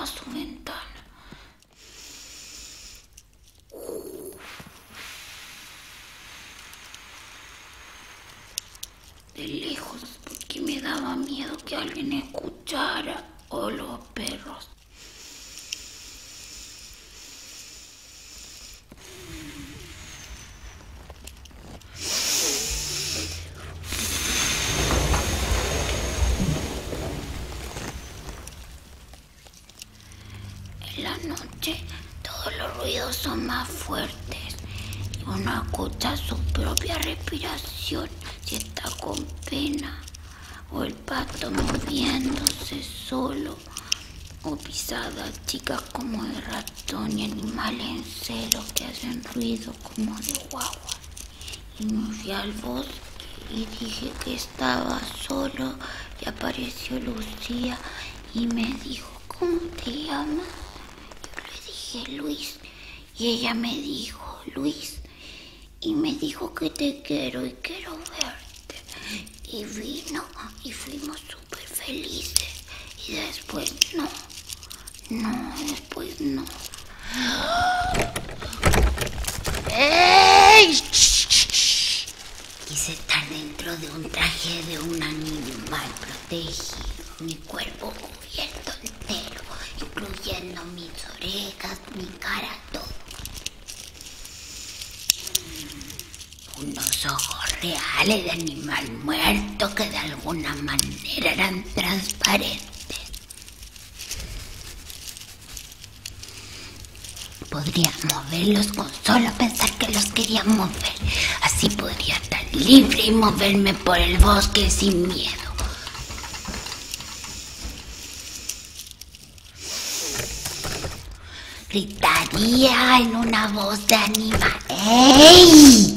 a su ventana. De lejos, porque me daba miedo que alguien escuchara, o los perros. En la noche todos los ruidos son más fuertes y uno escucha su propia respiración si está con pena, o el pato moviéndose solo, o pisadas chicas como de ratón y animales en celo que hacen ruido como de guagua. Y me fui al bosque y dije que estaba solo y apareció Lucía y me dijo, ¿cómo te llamas? Le dije Luis y ella me dijo Luis y me dijo que te quiero y quiero verte, y vino y fuimos súper felices y después después no. ¡Ey! Quise estar dentro de un traje de un animal protegido, mi cuerpo cubierto entero, incluyendo mis orejas, mi cara, todo. Unos ojos reales de animal muerto que de alguna manera eran transparentes. Podríamos verlos con solo pensar que los queríamos ver. Así podría estar libre y moverme por el bosque sin miedo. Gritaría en una voz de animal. ¡Ey!